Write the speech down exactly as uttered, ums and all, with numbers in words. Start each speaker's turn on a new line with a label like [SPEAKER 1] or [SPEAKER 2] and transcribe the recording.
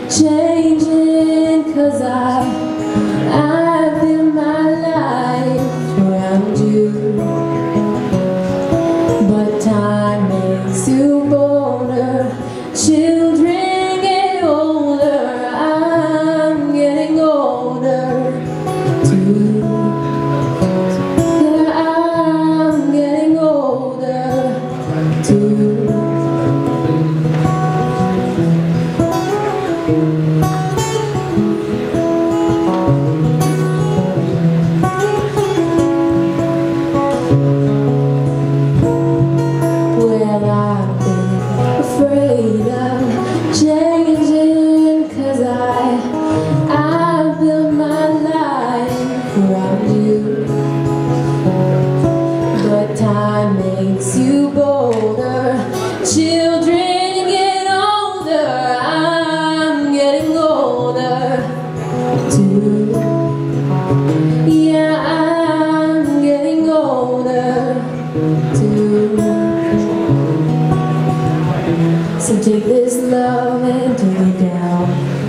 [SPEAKER 1] changing, 'cause I, I've built my life around you. But time makes you bolder, children get older, I'm getting older too. Yeah, I'm getting older too. Well, I've been afraid of changing, 'cause I, I've built my life around you. But time makes you bolder, children get older, I'm getting older too. Yeah, I'm getting older too. So take this love and take it down.